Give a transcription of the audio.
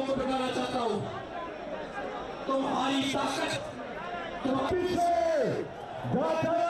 आपको बताना चाहता हूं, तुम्हारी ताकत तुम पीछे